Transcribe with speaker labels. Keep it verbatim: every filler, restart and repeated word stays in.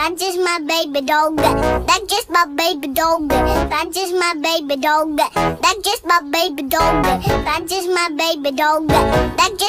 Speaker 1: That's just my baby dog. That's just my baby dog. That's just my baby dog. That's just my baby dog. That's just my baby dog. That's just